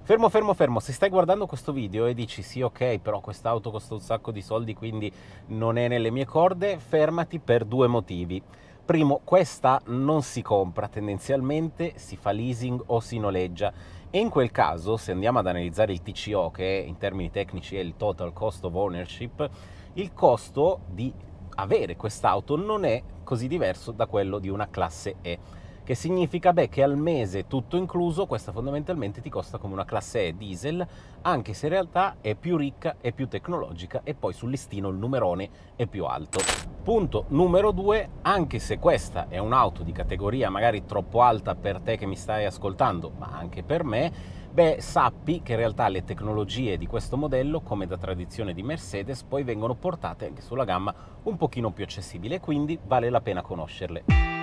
Fermo, fermo, fermo, se stai guardando questo video e dici sì, ok, però quest'auto costa un sacco di soldi, quindi non è nelle mie corde, fermati per due motivi. Primo, questa non si compra tendenzialmente, si fa leasing o si noleggia e in quel caso, se andiamo ad analizzare il TCO, che in termini tecnici è il Total Cost of Ownership, il costo di avere quest'auto non è così diverso da quello di una classe E. Che significa che al mese tutto incluso questa fondamentalmente ti costa come una classe E diesel, anche se in realtà è più ricca e più tecnologica e poi sul listino il numerone è più alto. Punto numero 2, anche se questa è un'auto di categoria magari troppo alta per te che mi stai ascoltando, ma anche per me, sappi che in realtà le tecnologie di questo modello, come da tradizione di Mercedes, poi vengono portate anche sulla gamma un pochino più accessibile, quindi vale la pena conoscerle.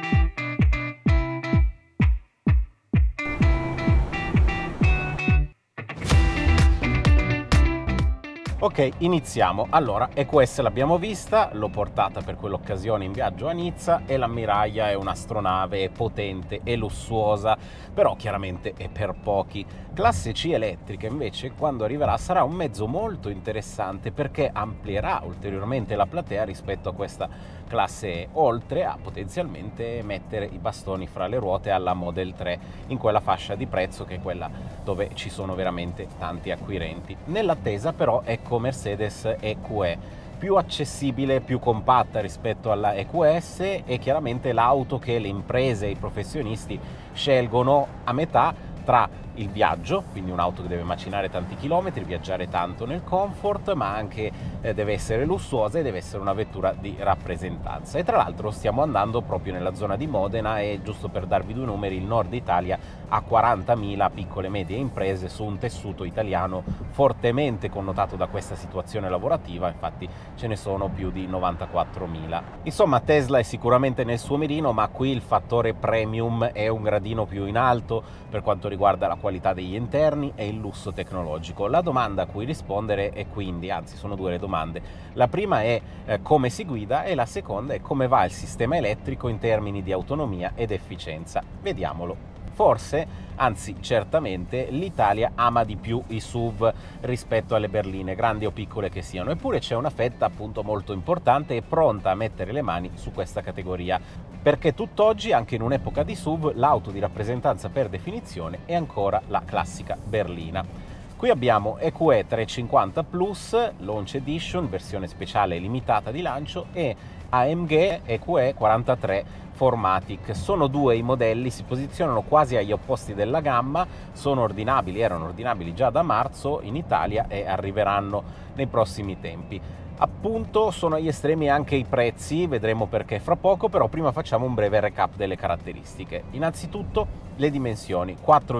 Ok, iniziamo. Allora, EQS l'abbiamo vista, l'ho portata per quell'occasione in viaggio a Nizza e l'ammiraglia è un'astronave, è potente, è lussuosa, però chiaramente è per pochi. Classe C elettrica invece, quando arriverà, sarà un mezzo molto interessante perché amplierà ulteriormente la platea rispetto a questa classe E, oltre a potenzialmente mettere i bastoni fra le ruote alla Model 3 in quella fascia di prezzo che è quella dove ci sono veramente tanti acquirenti. Nell'attesa però ecco Mercedes EQE, più accessibile, più compatta rispetto alla EQS e chiaramente l'auto che le imprese e i professionisti scelgono a metà tra il viaggio, quindi un'auto che deve macinare tanti chilometri, viaggiare tanto nel comfort, ma anche deve essere lussuosa e deve essere una vettura di rappresentanza. E tra l'altro stiamo andando proprio nella zona di Modena e, giusto per darvi due numeri, il nord Italia ha 40.000 piccole e medie imprese su un tessuto italiano fortemente connotato da questa situazione lavorativa, infatti ce ne sono più di 94.000. Insomma, Tesla è sicuramente nel suo mirino, ma qui il fattore premium è un gradino più in alto per quanto riguarda la qualità degli interni e il lusso tecnologico. La domanda a cui rispondere è quindi, anzi sono due le domande, la prima è come si guida e la seconda è come va il sistema elettrico in termini di autonomia ed efficienza. Vediamolo. Forse, anzi certamente, l'Italia ama di più i SUV rispetto alle berline, grandi o piccole che siano, eppure c'è una fetta appunto molto importante e pronta a mettere le mani su questa categoria, perché tutt'oggi, anche in un'epoca di SUV, l'auto di rappresentanza per definizione è ancora la classica berlina. Qui abbiamo EQE 350 Plus, Launch Edition, versione speciale limitata di lancio, e AMG EQE 43 4MATIC. Sono due i modelli, si posizionano quasi agli opposti della gamma, sono ordinabili, erano ordinabili già da marzo in Italia e arriveranno nei prossimi tempi. Appunto sono agli estremi anche i prezzi, vedremo perché fra poco, però prima facciamo un breve recap delle caratteristiche. Innanzitutto le dimensioni: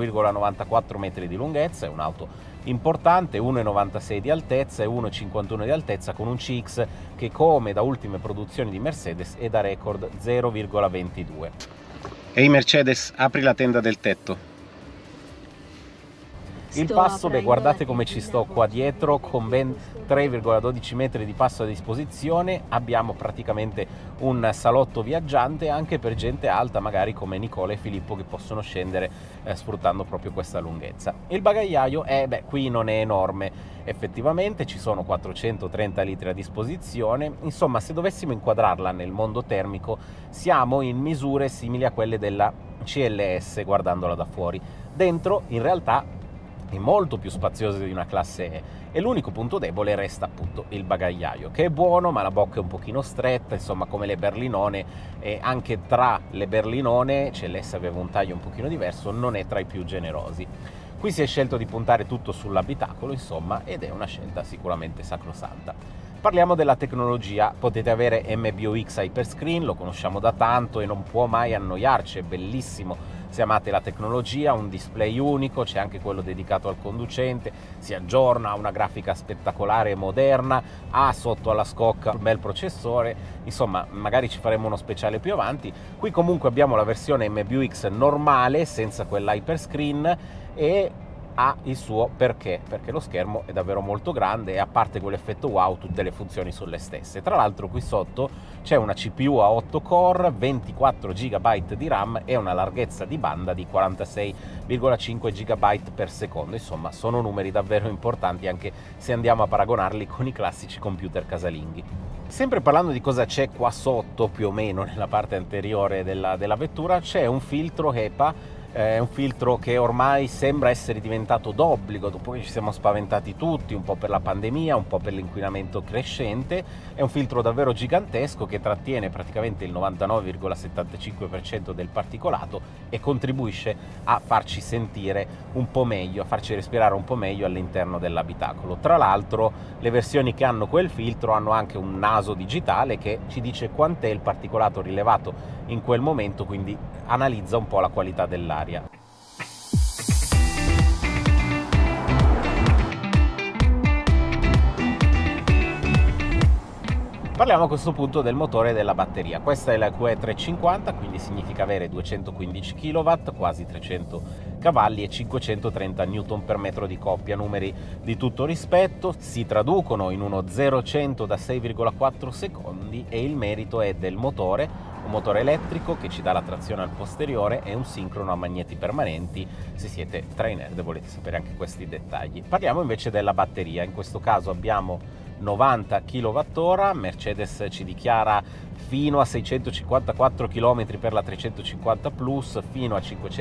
4,94 metri di lunghezza, è un'auto importante, 1,96 di altezza e 1,51 di altezza, con un CX che, come da ultime produzioni di Mercedes, è da record 0,22. Ehi Mercedes, apri la tenda del tetto. Il passo, guardate come ci sto qua dietro, con ben 3,12 metri di passo a disposizione. Abbiamo praticamente un salotto viaggiante anche per gente alta, magari come Nicola e Filippo, che possono scendere sfruttando proprio questa lunghezza. Il bagagliaio qui non è enorme, effettivamente ci sono 430 litri a disposizione. Insomma, se dovessimo inquadrarla nel mondo termico, siamo in misure simili a quelle della CLS guardandola da fuori. Dentro, in realtà, è molto più spaziosa di una classe E e l'unico punto debole resta appunto il bagagliaio, che è buono ma la bocca è un pochino stretta, insomma come le berlinone, e anche tra le berlinone CLS aveva un taglio un pochino diverso, non è tra i più generosi. Qui si è scelto di puntare tutto sull'abitacolo, insomma, ed è una scelta sicuramente sacrosanta. Parliamo della tecnologia. Potete avere MBUX Hyperscreen, lo conosciamo da tanto e non può mai annoiarci, è bellissimo se amate la tecnologia, un display unico, c'è anche quello dedicato al conducente, si aggiorna, ha una grafica spettacolare e moderna, ha sotto alla scocca un bel processore, insomma magari ci faremo uno speciale più avanti. Qui comunque abbiamo la versione MBUX normale, senza quell'hyperscreen, e ha il suo perché lo schermo è davvero molto grande e a parte quell'effetto wow tutte le funzioni sono le stesse. Tra l'altro qui sotto c'è una CPU a 8 core, 24 GB di RAM e una larghezza di banda di 46,5 GB per secondo. Insomma, sono numeri davvero importanti anche se andiamo a paragonarli con i classici computer casalinghi. Sempre parlando di cosa c'è qua sotto, più o meno nella parte anteriore della vettura, c'è un filtro HEPA. È un filtro che ormai sembra essere diventato d'obbligo dopo che ci siamo spaventati tutti, un po' per la pandemia, un po' per l'inquinamento crescente. È un filtro davvero gigantesco che trattiene praticamente il 99,75% del particolato e contribuisce a farci sentire un po' meglio, a farci respirare un po' meglio all'interno dell'abitacolo. Tra l'altro le versioni che hanno quel filtro hanno anche un naso digitale che ci dice quant'è il particolato rilevato in quel momento, quindi analizza un po' la qualità dell'aria. Parliamo a questo punto del motore e della batteria. Questa è la QE350, quindi significa avere 215 kW, quasi 300 cavalli e 530 Nm per metro di coppia, numeri di tutto rispetto, si traducono in uno 0-100 da 6,4 secondi e il merito è del motore, un motore elettrico che ci dà la trazione al posteriore e un sincrono a magneti permanenti, se siete trainer e volete sapere anche questi dettagli. Parliamo invece della batteria, in questo caso abbiamo 90 kWh, Mercedes ci dichiara fino a 654 km per la 350 Plus, fino a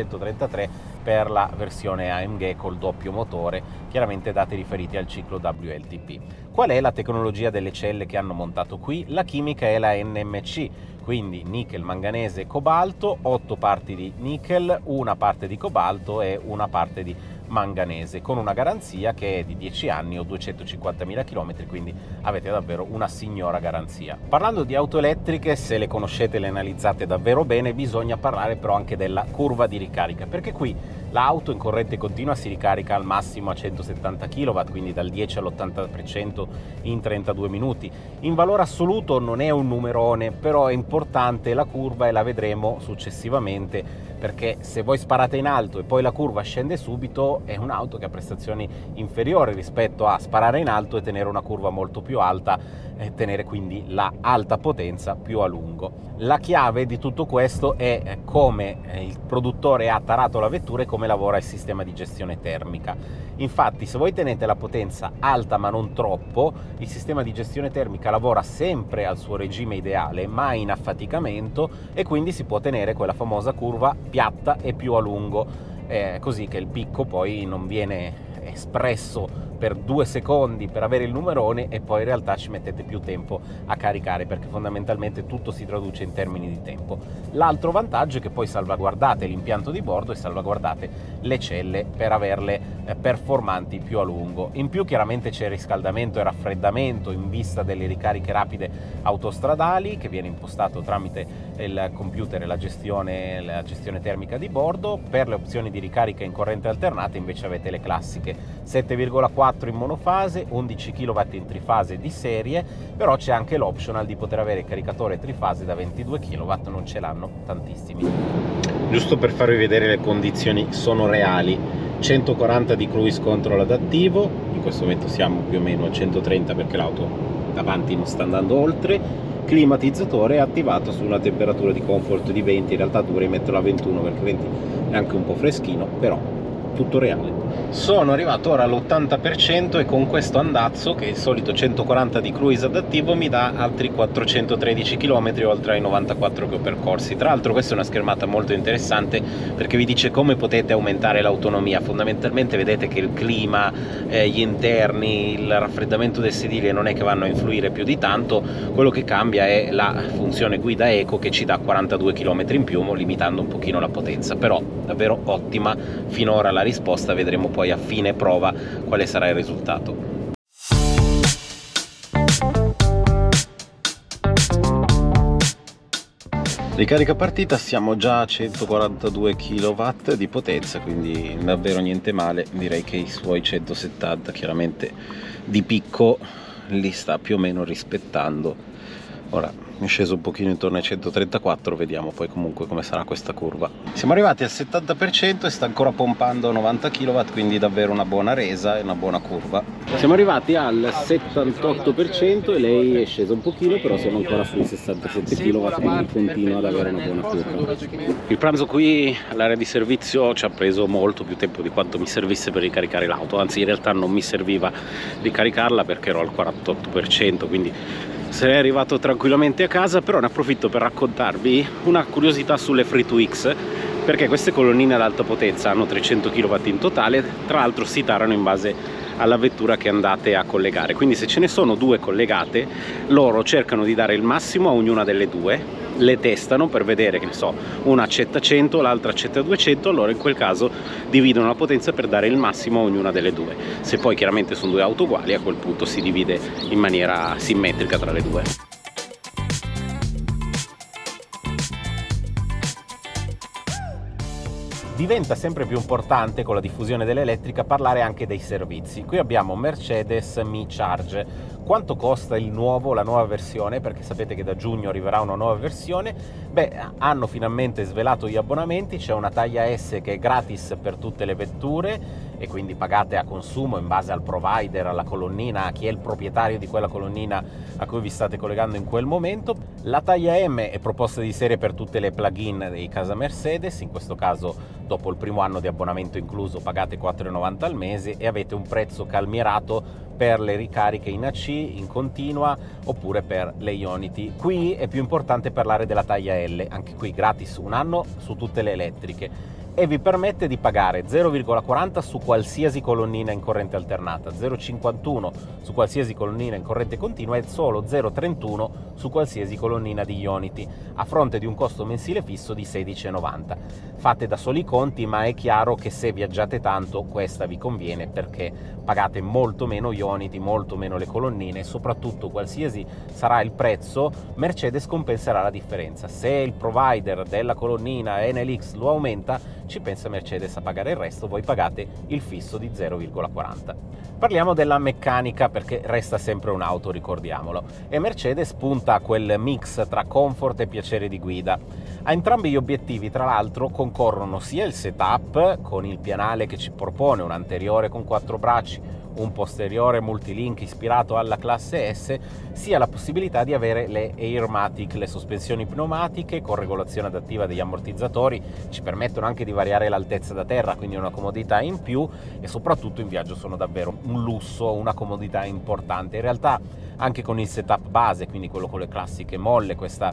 533 per la versione AMG col doppio motore, chiaramente dati riferiti al ciclo WLTP. Qual è la tecnologia delle celle che hanno montato qui? La chimica è la NMC, quindi nickel, manganese e cobalto, 8 parti di nickel, una parte di cobalto e una parte di manganese, con una garanzia che è di 10 anni o 250.000 km, quindi avete davvero una signora garanzia. Parlando di auto elettriche, se le conoscete e le analizzate davvero bene, bisogna parlare però anche della curva di ricarica, perché qui l'auto in corrente continua si ricarica al massimo a 170 kW, quindi dal 10 all'80% in 32 minuti. In valore assoluto non è un numerone, però è importante la curva e la vedremo successivamente, perché se voi sparate in alto e poi la curva scende subito è un'auto che ha prestazioni inferiori rispetto a sparare in alto e tenere una curva molto più alta e tenere quindi la alta potenza più a lungo. La chiave di tutto questo è come il produttore ha tarato la vettura e come lavora il sistema di gestione termica. Infatti, se voi tenete la potenza alta ma non troppo, il sistema di gestione termica lavora sempre al suo regime ideale, mai in affaticamento, e quindi si può tenere quella famosa curva piatta e più a lungo, così che il picco poi non viene espresso per 2 secondi per avere il numerone e poi in realtà ci mettete più tempo a caricare, perché fondamentalmente tutto si traduce in termini di tempo. L'altro vantaggio è che poi salvaguardate l'impianto di bordo e salvaguardate le celle per averle performanti più a lungo. In più chiaramente c'è riscaldamento e raffreddamento in vista delle ricariche rapide autostradali, che viene impostato tramite il computer e la gestione termica di bordo. Per le opzioni di ricarica in corrente alternata invece avete le classiche 7,4 in monofase, 11 kW in trifase di serie, però c'è anche l'optional di poter avere caricatore trifase da 22 kW, non ce l'hanno tantissimi. Giusto per farvi vedere le condizioni sono reali: 140 di cruise control adattivo, in questo momento siamo più o meno a 130 perché l'auto davanti non sta andando oltre, climatizzatore attivato su una temperatura di comfort di 20, in realtà dovrei metterlo a 21 perché 20 è anche un po' freschino, però tutto reale. Sono arrivato ora all'80% e con questo andazzo, che è il solito 140 di cruise adattivo, mi dà altri 413 km oltre ai 94 che ho percorsi. Tra l'altro questa è una schermata molto interessante perché vi dice come potete aumentare l'autonomia. Fondamentalmente vedete che il clima, gli interni, il raffreddamento del sedile non è che vanno a influire più di tanto, quello che cambia è la funzione guida eco che ci dà 42 km in più, limitando un pochino la potenza, però davvero ottima finora la risposta, vedremo poi a fine prova quale sarà il risultato. Ricarica partita, siamo già a 142 kW di potenza, quindi davvero niente male. Direi che i suoi 170 chiaramente di picco li sta più o meno rispettando. Ora è sceso un pochino intorno ai 134, vediamo poi comunque come sarà questa curva. Siamo arrivati al 70% e sta ancora pompando 90 kW, quindi davvero una buona resa e una buona curva. Siamo arrivati al 78% e lei è scesa un pochino, però siamo ancora sui 67 kW, quindi continua ad avere una buona curva. Il pranzo qui all'area di servizio ci ha preso molto più tempo di quanto mi servisse per ricaricare l'auto, anzi in realtà non mi serviva ricaricarla perché ero al 48%, quindi sarei arrivato tranquillamente a casa. Però ne approfitto per raccontarvi una curiosità sulle Free2X, perché queste colonnine ad alta potenza hanno 300 kW in totale, tra l'altro si tarano in base alla vettura che andate a collegare, quindi se ce ne sono due collegate loro cercano di dare il massimo a ognuna delle due, le testano per vedere, che ne so, una accetta 100, l'altra accetta 200, allora in quel caso dividono la potenza per dare il massimo a ognuna delle due. Se poi chiaramente sono due auto uguali, a quel punto si divide in maniera simmetrica tra le due. Diventa sempre più importante con la diffusione dell'elettrica parlare anche dei servizi. Qui abbiamo Mercedes Me Charge. Quanto costa la nuova versione? Perché sapete che da giugno arriverà una nuova versione. Beh, hanno finalmente svelato gli abbonamenti, c'è una taglia S che è gratis per tutte le vetture e quindi pagate a consumo in base al provider, alla colonnina, a chi è il proprietario di quella colonnina a cui vi state collegando in quel momento. La taglia M è proposta di serie per tutte le plug-in di casa Mercedes, in questo caso dopo il primo anno di abbonamento incluso pagate 4,90 al mese e avete un prezzo calmierato per le ricariche in AC, in continua oppure per le Ionity. Qui è più importante parlare della taglia L, anche qui gratis un anno su tutte le elettriche e vi permette di pagare 0,40 su qualsiasi colonnina in corrente alternata, 0,51 su qualsiasi colonnina in corrente continua e solo 0,31 su qualsiasi colonnina di Ionity, a fronte di un costo mensile fisso di 16,90. Fate da soli i conti, ma è chiaro che se viaggiate tanto questa vi conviene perché pagate molto meno Ionity, molto meno le colonnine e soprattutto qualsiasi sarà il prezzo, Mercedes compenserà la differenza. Se il provider della colonnina NLX lo aumenta, ci pensa Mercedes a pagare il resto, voi pagate il fisso di 0,40. Parliamo della meccanica perché resta sempre un'auto, ricordiamolo, e Mercedes punta a quel mix tra comfort e piacere di guida. A entrambi gli obiettivi, tra l'altro, concorrono sia il setup con il pianale che ci propone un anteriore con 4 bracci, un posteriore multilink ispirato alla classe S, sia la possibilità di avere le Airmatic, le sospensioni pneumatiche con regolazione adattiva degli ammortizzatori, ci permettono anche di variare l'altezza da terra, quindi una comodità in più e soprattutto in viaggio sono davvero un lusso, una comodità importante. In realtà anche con il setup base, quindi quello con le classiche molle, questa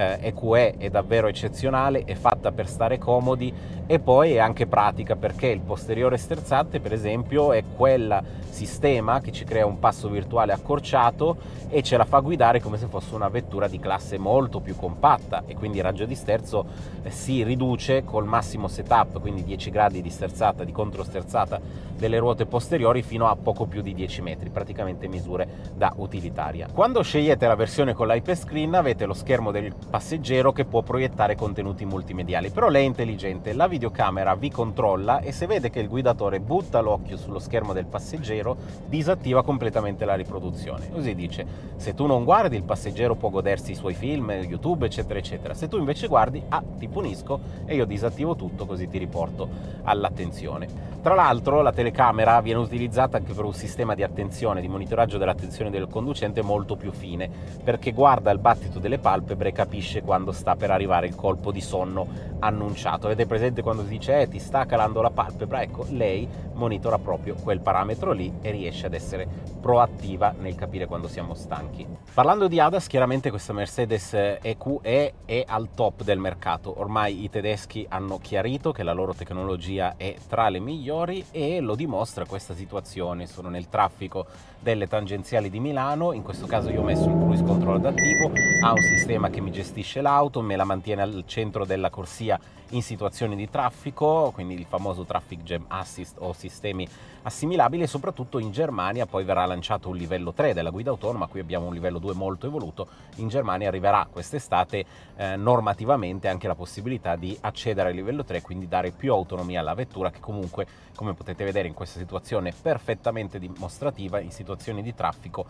EQE è davvero eccezionale, è fatta per stare comodi e poi è anche pratica perché il posteriore sterzante, per esempio, è quel sistema che ci crea un passo virtuale accorciato e ce la fa guidare come se fosse una vettura di classe molto più compatta e quindi il raggio di sterzo si riduce col massimo setup, quindi 10 gradi di sterzata, di controsterzata delle ruote posteriori fino a poco più di 10 metri, praticamente misure da utilitaria. Quando scegliete la versione con l'hyperscreen avete lo schermo del passeggero che può proiettare contenuti multimediali, però lei è intelligente, la videocamera vi controlla e se vede che il guidatore butta l'occhio sullo schermo del passeggero disattiva completamente la riproduzione, così dice: se tu non guardi il passeggero può godersi i suoi film, YouTube eccetera eccetera, se tu invece guardi ti punisco e io disattivo tutto così ti riporto all'attenzione. Tra l'altro la telecamera viene utilizzata anche per un sistema di attenzione, di monitoraggio dell'attenzione del conducente molto più fine, perché guarda il battito delle palpebre e capisce quando sta per arrivare il colpo di sonno annunciato. Avete presente quando si dice ti sta calando la palpebra? Ecco, lei monitora proprio quel parametro lì e riesce ad essere proattiva nel capire quando siamo stanchi. Parlando di ADAS, chiaramente questa Mercedes EQE è al top del mercato. Ormai i tedeschi hanno chiarito che la loro tecnologia è tra le migliori e lo dimostra questa situazione. Sono nel traffico delle tangenziali di Milano, in questo caso io ho messo il cruise control adattivo, ha un sistema che mi gestisce l'auto, me la mantiene al centro della corsia in situazioni di traffico, quindi il famoso Traffic Jam Assist o sistemi assimilabili, e soprattutto in Germania poi verrà lanciato un livello 3 della guida autonoma. Qui abbiamo un livello 2 molto evoluto, in Germania arriverà quest'estate normativamente anche la possibilità di accedere al livello 3, quindi dare più autonomia alla vettura che comunque, come potete vedere in questa situazione perfettamente dimostrativa, in situazioni di traffico scarica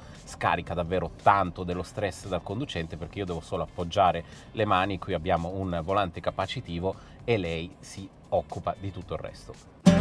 scarica davvero tanto dello stress dal conducente, perché io devo solo appoggiare le mani, qui abbiamo un volante capacitivo e lei si occupa di tutto il resto.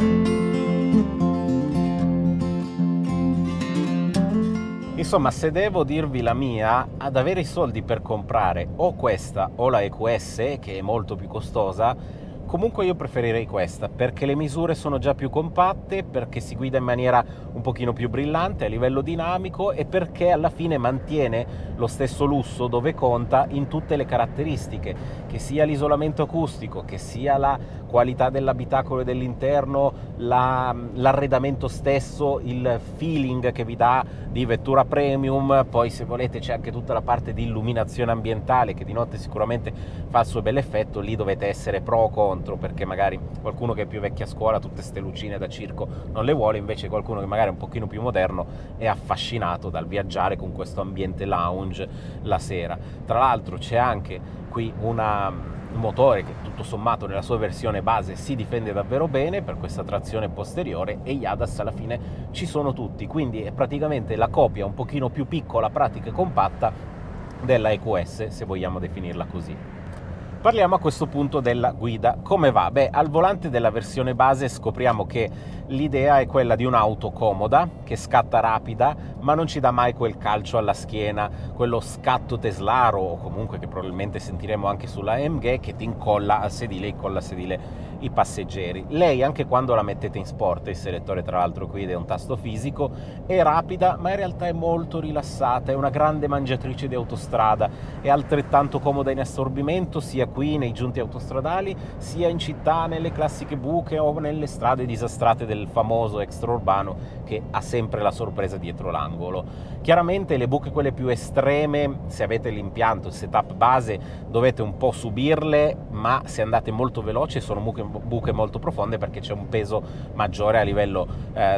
Insomma, se devo dirvi la mia, ad avere i soldi per comprare o questa o la EQS, che è molto più costosa, comunque io preferirei questa, perché le misure sono già più compatte, perché si guida in maniera un pochino più brillante a livello dinamico e perché alla fine mantiene lo stesso lusso dove conta in tutte le caratteristiche, che sia l'isolamento acustico, che sia la qualità dell'abitacolo e dell'interno, l'arredamento stesso, il feeling che vi dà di vettura premium. Poi se volete c'è anche tutta la parte di illuminazione ambientale che di notte sicuramente fa il suo bel effetto. Lì dovete essere pro o contro, perché magari qualcuno che è più vecchia scuola tutte ste lucine da circo non le vuole, invece qualcuno che magari è un pochino più moderno è affascinato dal viaggiare con questo ambiente lounge la sera. Tra l'altro c'è anche qui un motore che tutto sommato nella sua versione base si difende davvero bene per questa trazione posteriore, e gli ADAS alla fine ci sono tutti, quindi è praticamente la copia un pochino più piccola, pratica e compatta della EQS, se vogliamo definirla così. Parliamo a questo punto della guida. Come va? Beh, al volante della versione base scopriamo che l'idea è quella di un'auto comoda, che scatta rapida, ma non ci dà mai quel calcio alla schiena, quello scatto teslaro, o comunque che probabilmente sentiremo anche sulla AMG, che ti incolla al sedile i passeggeri. Lei, anche quando la mettete in sport, il selettore tra l'altro qui è un tasto fisico, è rapida, ma in realtà è molto rilassata, è una grande mangiatrice di autostrada, è altrettanto comoda in assorbimento, sia qui nei giunti autostradali, sia in città, nelle classiche buche o nelle strade disastrate del famoso extraurbano, che ha sempre la sorpresa dietro l'angolo. Chiaramente le buche quelle più estreme, se avete l'impianto, il setup base, dovete un po' subirle, ma se andate molto veloci sono buche molto profonde, perché c'è un peso maggiore a livello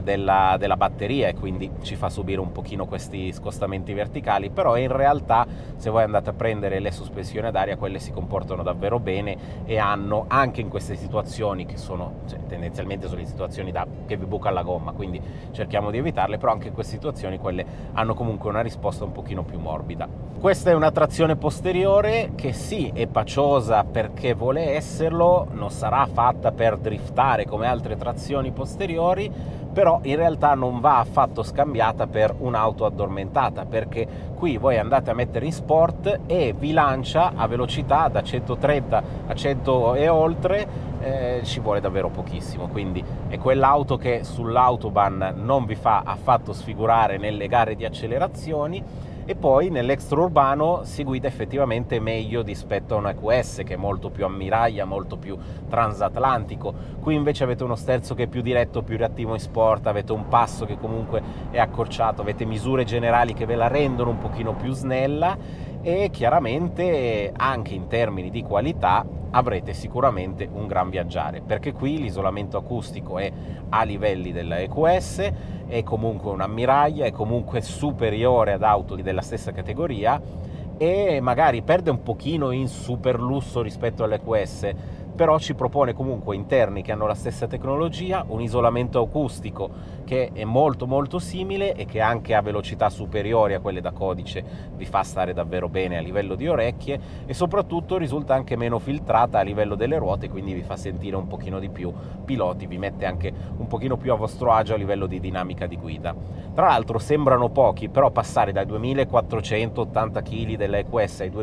della batteria, e quindi ci fa subire un pochino questi scostamenti verticali. Però in realtà, se voi andate a prendere le sospensioni ad aria, quelle si comportano davvero bene e hanno, anche in queste situazioni che sono, tendenzialmente sono le situazioni che vi buca la gomma, quindi cerchiamo di evitarle, però anche in queste situazioni quelle hanno comunque una risposta un pochino più morbida. Questa è una trazione posteriore che sì, è paciosa perché vuole esserlo, non sarà fatta per driftare come altre trazioni posteriori, però in realtà non va affatto scambiata per un'auto addormentata, perché qui voi andate a mettere in sport e vi lancia a velocità da 130 a 100 e oltre, ci vuole davvero pochissimo, quindi è quell'auto che sull'autobahn non vi fa affatto sfigurare nelle gare di accelerazioni. E poi nell'extraurbano si guida effettivamente meglio rispetto a una EQS, che è molto più ammiraglia, molto più transatlantico. Qui invece avete uno sterzo che è più diretto, più reattivo in sport, avete un passo che comunque è accorciato, avete misure generali che ve la rendono un pochino più snella, e chiaramente anche in termini di qualità avrete sicuramente un gran viaggiare, perché qui l'isolamento acustico è a livelli della EQS, è comunque un'ammiraglia, è comunque superiore ad auto della stessa categoria, e magari perde un pochino in super lusso rispetto all'EQS, però ci propone comunque interni che hanno la stessa tecnologia, un isolamento acustico che è molto molto simile e che anche a velocità superiori a quelle da codice vi fa stare davvero bene a livello di orecchie, e soprattutto risulta anche meno filtrata a livello delle ruote, quindi vi fa sentire un pochino di più piloti, vi mette anche un pochino più a vostro agio a livello di dinamica di guida. Tra l'altro sembrano pochi, però passare dai 2480 kg della EQS ai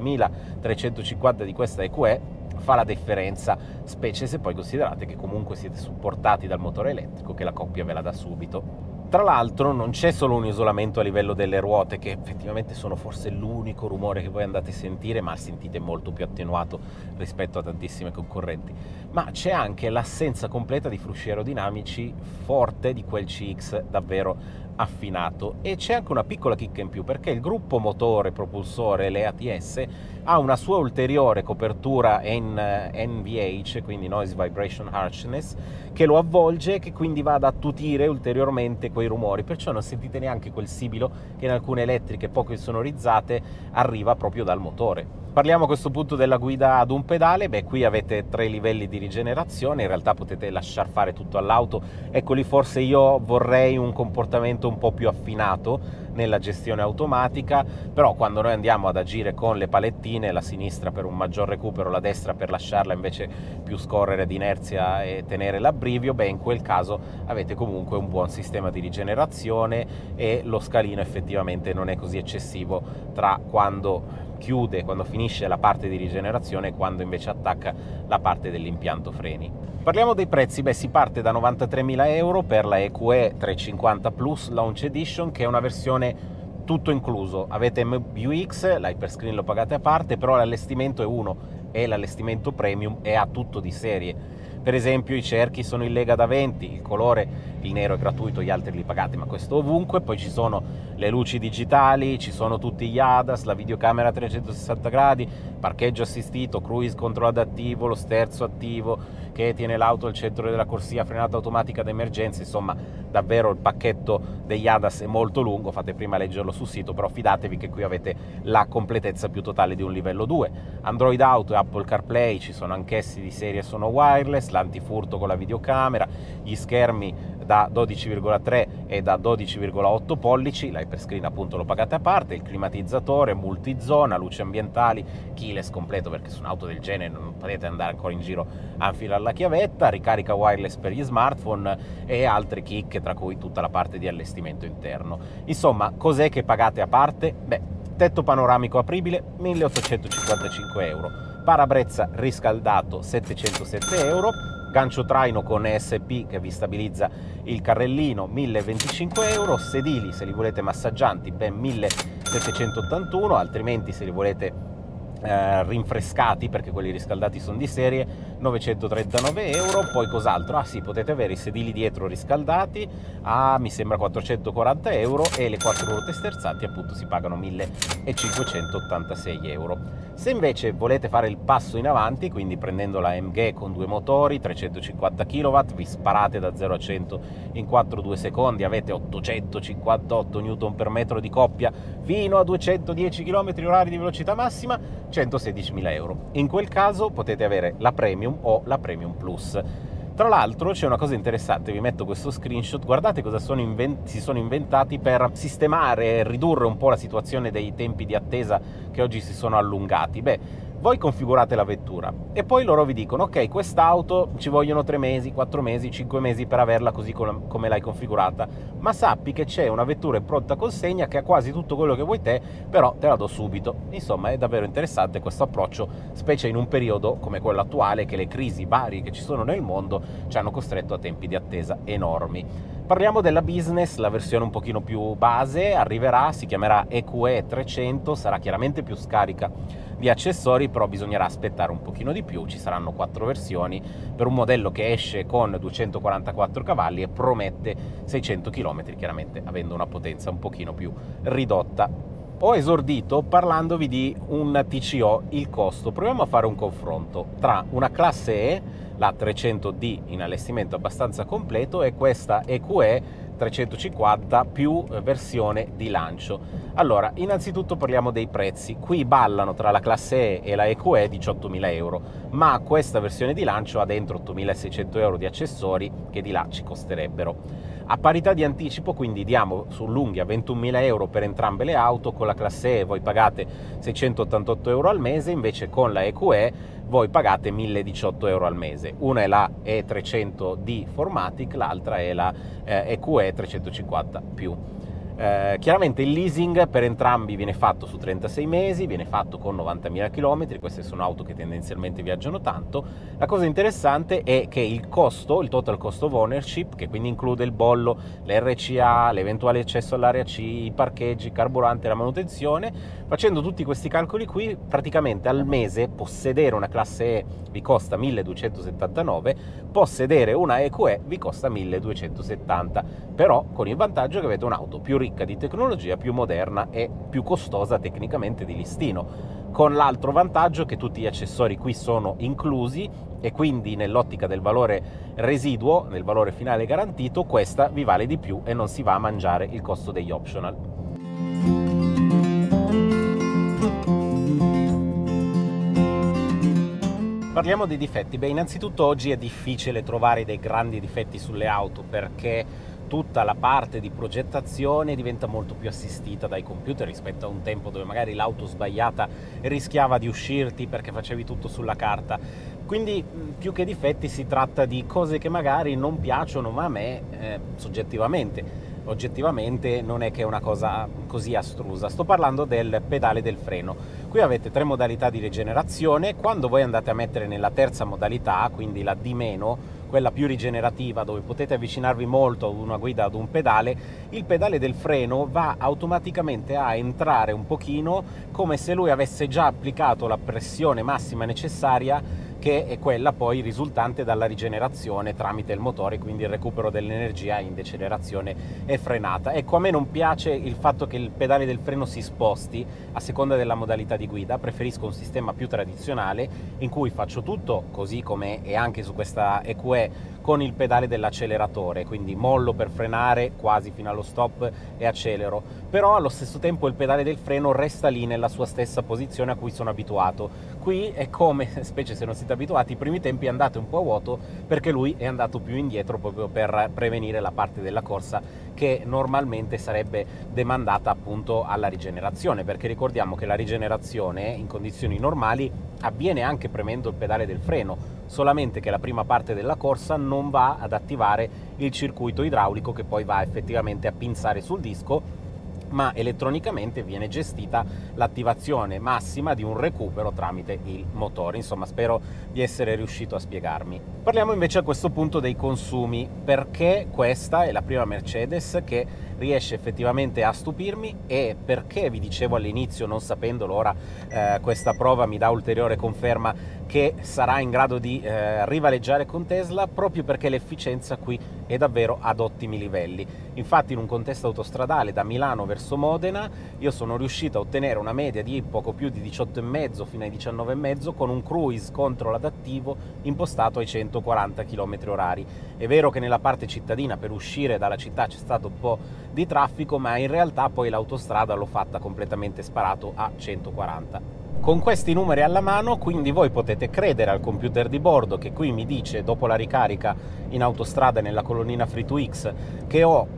2350 di questa EQE fa la differenza, specie se poi considerate che comunque siete supportati dal motore elettrico, che la coppia ve la dà subito. Tra l'altro non c'è solo un isolamento a livello delle ruote, che effettivamente sono forse l'unico rumore che voi andate a sentire, ma sentite molto più attenuato rispetto a tantissime concorrenti, ma c'è anche l'assenza completa di frusci aerodinamici forte di quel CX davvero affinato, e c'è anche una piccola chicca in più, perché il gruppo motore propulsore, l'EATS, ha una sua ulteriore copertura NVH, quindi Noise Vibration Harshness, che lo avvolge e che quindi va ad attutire ulteriormente quei rumori, perciò non sentite neanche quel sibilo che in alcune elettriche poco insonorizzate arriva proprio dal motore. Parliamo a questo punto della guida ad un pedale. Beh, qui avete 3 livelli di rigenerazione, in realtà potete lasciar fare tutto all'auto. Ecco, lì forse io vorrei un comportamento un po' più affinato nella gestione automatica, però quando noi andiamo ad agire con le palettine, la sinistra per un maggior recupero, la destra per lasciarla invece più scorrere di inerzia e tenere l'abbrivio, beh, in quel caso avete comunque un buon sistema di rigenerazione e lo scalino effettivamente non è così eccessivo tra quando chiude, quando finisce la parte di rigenerazione e quando invece attacca la parte dell'impianto freni. Parliamo dei prezzi. Beh, si parte da 93.000 euro per la EQE 350 Plus Launch Edition, che è una versione tutto incluso. Avete MBUX, l'Hyperscreen lo pagate a parte, però l'allestimento è uno, è l'allestimento premium e ha tutto di serie. Per esempio i cerchi sono in lega da 20, il colore, il nero è gratuito, gli altri li pagate, ma questo ovunque. Poi ci sono le luci digitali, ci sono tutti gli ADAS, la videocamera a 360 gradi, parcheggio assistito, cruise control adattivo, lo sterzo attivo che tiene l'auto al centro della corsia, frenata automatica d'emergenza. Insomma, davvero il pacchetto degli ADAS è molto lungo, fate prima a leggerlo sul sito, però fidatevi che qui avete la completezza più totale di un livello 2. Android Auto e Apple CarPlay ci sono anch'essi di serie, sono wireless, l'antifurto con la videocamera, gli schermi da 12,3 e da 12,8 pollici, l'Hyperscreen appunto lo pagate a parte, il climatizzatore, multizona, luci ambientali, keyless completo, perché su un'auto del genere non potete andare ancora in giro a infilare la chiavetta, ricarica wireless per gli smartphone e altre chicche, tra cui tutta la parte di allestimento interno. Insomma, cos'è che pagate a parte? Beh, tetto panoramico apribile 1.855 euro, parabrezza riscaldato 707 euro, gancio traino con ESP che vi stabilizza il carrellino 1.025 euro, sedili se li volete massaggianti ben 1.781, altrimenti se li volete rinfrescati, perché quelli riscaldati sono di serie, 939 euro. Poi cos'altro? Ah sì, potete avere i sedili dietro riscaldati a mi sembra 440 euro e le 4 ruote sterzanti appunto si pagano 1.586 euro. Se invece volete fare il passo in avanti, quindi prendendo la MG con 2 motori, 350 kW, vi sparate da 0 a 100 in 4,2 secondi, avete 858 Nm per metro di coppia fino a 210 km/h di velocità massima, 116.000 euro. In quel caso potete avere la Premium o la Premium Plus. Tra l'altro c'è una cosa interessante, vi metto questo screenshot, guardate cosa si sono inventati per sistemare e ridurre un po' la situazione dei tempi di attesa che oggi si sono allungati. Beh, voi configurate la vettura e poi loro vi dicono ok, quest'auto ci vogliono 3 mesi, 4 mesi, 5 mesi per averla così come l'hai configurata, ma sappi che c'è una vettura in pronta consegna che ha quasi tutto quello che vuoi te, però te la do subito. Insomma, è davvero interessante questo approccio, specie in un periodo come quello attuale, che le crisi varie che ci sono nel mondo ci hanno costretto a tempi di attesa enormi. Parliamo della business, la versione un pochino più base arriverà, si chiamerà EQE 300, sarà chiaramente più scarica di accessori, però bisognerà aspettare un pochino di più, ci saranno 4 versioni per un modello che esce con 244 cavalli e promette 600 km, chiaramente avendo una potenza un pochino più ridotta. Ho esordito parlandovi di un TCO, il costo. Proviamo a fare un confronto tra una classe E, la 300D in allestimento abbastanza completo, e questa EQE 350 più versione di lancio. Allora, innanzitutto parliamo dei prezzi. Qui ballano tra la classe E e la EQE 18.000 euro, ma questa versione di lancio ha dentro 8.600 euro di accessori che di là ci costerebbero. A parità di anticipo, quindi diamo sull'unghia 21.000 euro per entrambe le auto. Con la classe E voi pagate 688 euro al mese, invece con la EQE voi pagate 1.018 euro al mese. Una è la E300D Formatic, l'altra è la EQE 350 più. Chiaramente il leasing per entrambi viene fatto su 36 mesi, viene fatto con 90.000 km, queste sono auto che tendenzialmente viaggiano tanto. La cosa interessante è che il costo, il total cost of ownership, che quindi include il bollo, l'RCA, l'eventuale accesso all'area C, i parcheggi, il carburante, la manutenzione, facendo tutti questi calcoli qui, praticamente al mese possedere una classe E vi costa 1.279, possedere una EQE vi costa 1.270, però con il vantaggio che avete un'auto più ricca di tecnologia, più moderna e più costosa tecnicamente di listino, con l'altro vantaggio che tutti gli accessori qui sono inclusi e quindi nell'ottica del valore residuo, nel valore finale garantito, questa vi vale di più e non si va a mangiare il costo degli optional. Parliamo dei difetti. Beh, innanzitutto oggi è difficile trovare dei grandi difetti sulle auto perché tutta la parte di progettazione diventa molto più assistita dai computer rispetto a un tempo dove magari l'auto sbagliata rischiava di uscirti perché facevi tutto sulla carta. Quindi più che difetti si tratta di cose che magari non piacciono, ma a me soggettivamente. Oggettivamente non è che è una cosa così astrusa. Sto parlando del pedale del freno. Qui avete 3 modalità di rigenerazione. Quando voi andate a mettere nella terza modalità, quindi la D-, quella più rigenerativa, dove potete avvicinarvi molto ad una guida, ad un pedale, il pedale del freno va automaticamente a entrare un pochino come se lui avesse già applicato la pressione massima necessaria, che è quella poi risultante dalla rigenerazione tramite il motore, quindi il recupero dell'energia in decelerazione e frenata. Ecco, a me non piace il fatto che il pedale del freno si sposti a seconda della modalità di guida. Preferisco un sistema più tradizionale in cui faccio tutto così come è anche su questa EQE, con il pedale dell'acceleratore, quindi mollo per frenare quasi fino allo stop e accelero, però allo stesso tempo il pedale del freno resta lì nella sua stessa posizione a cui sono abituato. Qui è come, specie se non siete abituati, i primi tempi andate un po' a vuoto perché lui è andato più indietro proprio per prevenire la parte della corsa che normalmente sarebbe demandata appunto alla rigenerazione, perché ricordiamo che la rigenerazione in condizioni normali avviene anche premendo il pedale del freno, solamente che la prima parte della corsa non va ad attivare il circuito idraulico che poi va effettivamente a pinzare sul disco, ma elettronicamente viene gestita l'attivazione massima di un recupero tramite il motore. Insomma, spero di essere riuscito a spiegarmi. Parliamo invece a questo punto dei consumi, perché questa è la prima Mercedes che riesce effettivamente a stupirmi e perché vi dicevo all'inizio, non sapendolo, ora questa prova mi dà ulteriore conferma che sarà in grado di rivaleggiare con Tesla, proprio perché l'efficienza qui è davvero ad ottimi livelli. Infatti in un contesto autostradale da Milano verso Modena io sono riuscito a ottenere una media di poco più di 18,5 fino ai 19,5 con un cruise control adattivo impostato ai 140 km/h. È vero che nella parte cittadina per uscire dalla città c'è stato un po' di traffico, ma in realtà poi l'autostrada l'ho fatta completamente sparato a 140. Con questi numeri alla mano, quindi voi potete credere al computer di bordo che qui mi dice, dopo la ricarica in autostrada nella colonnina Free2X, che ho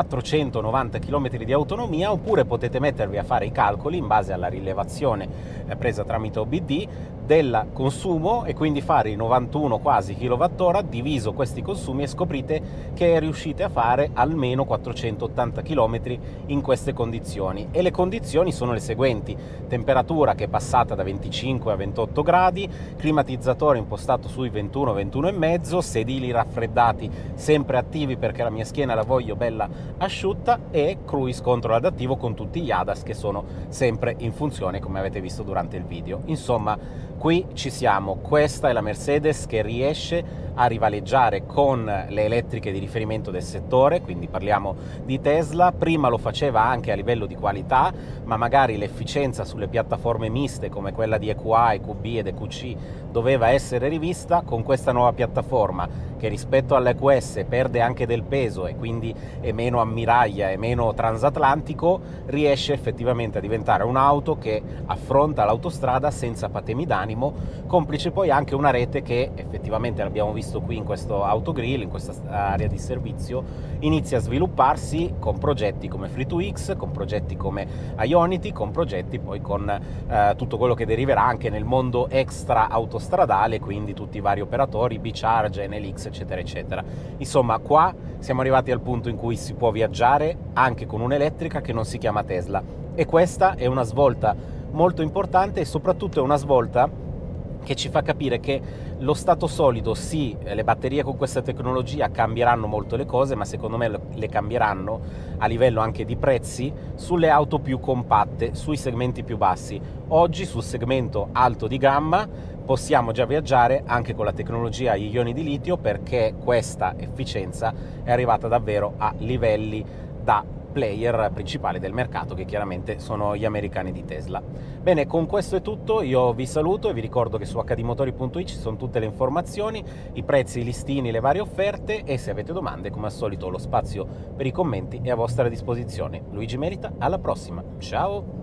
490 km di autonomia, oppure potete mettervi a fare i calcoli in base alla rilevazione presa tramite OBD del consumo e quindi fare i 91 quasi kWh diviso questi consumi e scoprite che riuscite a fare almeno 480 km in queste condizioni. E le condizioni sono le seguenti: temperatura che è passata da 25 a 28 gradi, climatizzatore impostato sui 21-21,5, sedili raffreddati sempre attivi perché la mia schiena la voglio bella asciutta, e cruise control adattivo con tutti gli ADAS che sono sempre in funzione come avete visto durante il video. Insomma, qui ci siamo. Questa è la Mercedes che riesce a rivaleggiare con le elettriche di riferimento del settore, quindi parliamo di Tesla. Prima lo faceva anche a livello di qualità, ma magari l'efficienza sulle piattaforme miste come quella di EQA, EQB ed EQC doveva essere rivista. Con questa nuova piattaforma, che rispetto all'EQS perde anche del peso e quindi è meno ammiraglia e meno transatlantico, riesce effettivamente a diventare un'auto che affronta l'autostrada senza patemi d'animo, complice poi anche una rete che effettivamente l'abbiamo visto qui in questo autogrill, in questa area di servizio, inizia a svilupparsi con progetti come Free2X, con progetti come Ionity, con progetti poi con tutto quello che deriverà anche nel mondo extra autostradale, quindi tutti i vari operatori, B-Charge, NLX, eccetera eccetera. Insomma, qua siamo arrivati al punto in cui si può viaggiare anche con un'elettrica che non si chiama Tesla, e questa è una svolta molto importante, e soprattutto è una svolta che ci fa capire che lo stato solido, sì, le batterie con questa tecnologia cambieranno molto le cose, ma secondo me le cambieranno a livello anche di prezzi sulle auto più compatte, sui segmenti più bassi. Oggi sul segmento alto di gamma possiamo già viaggiare anche con la tecnologia ioni di litio, perché questa efficienza è arrivata davvero a livelli da player principale del mercato, che chiaramente sono gli americani di Tesla. Bene, con questo è tutto, io vi saluto e vi ricordo che su hdmotori.it ci sono tutte le informazioni, i prezzi, i listini, le varie offerte, e se avete domande, come al solito, lo spazio per i commenti è a vostra disposizione. Luigi Merita, alla prossima, ciao!